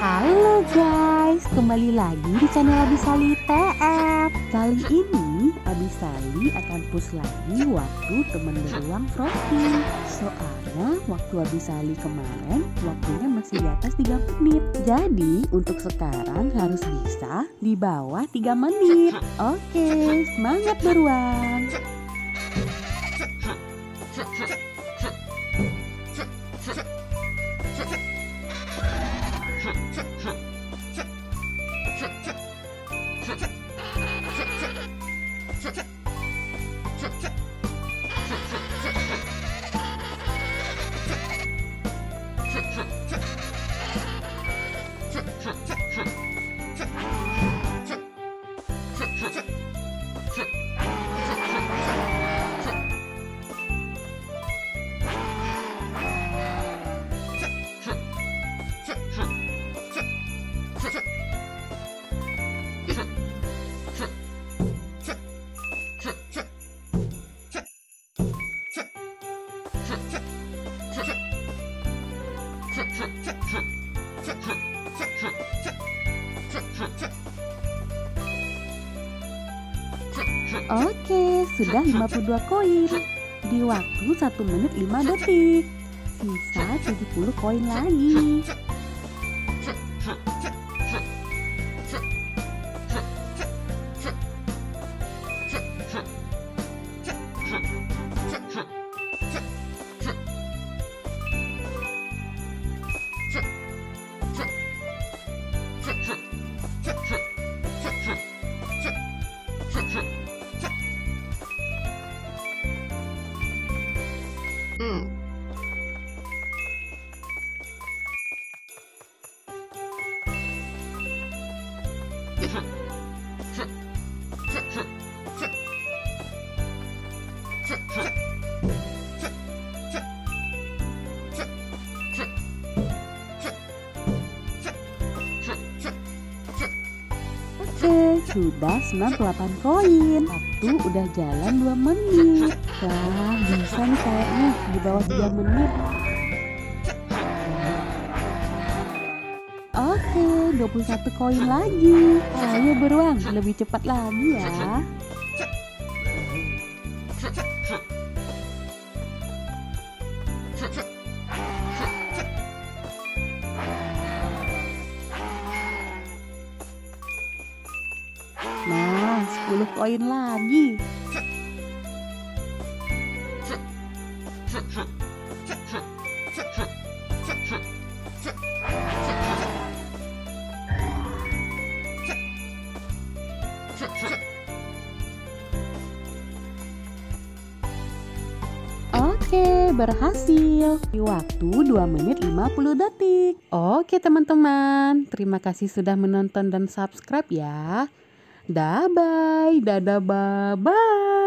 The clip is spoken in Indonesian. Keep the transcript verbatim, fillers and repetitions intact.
Halo guys, kembali lagi di channel Abisali T F. Kali ini Abisali akan push lagi waktu temen beruang Frosty. Soalnya waktu Abisali kemarin waktunya masih di atas tiga menit. Jadi untuk sekarang harus bisa di bawah tiga menit. Oke, semangat beruang. Oke, sudah lima puluh dua koin di waktu satu menit lima detik. Sisa tujuh puluh koin lagi. Oke, sudah sembilan puluh delapan koin. Waktu udah jalan dua menit. Wah, bisa nih kayaknya di bawah tiga menit. Oke, dua puluh satu koin lagi. Ayo beruang, lebih cepat lagi ya. Nah, sepuluh koin lagi. Oke, berhasil di waktu dua menit lima puluh detik. Oke teman-teman, terima kasih sudah menonton dan subscribe ya. Dah bye, dadah bye bye.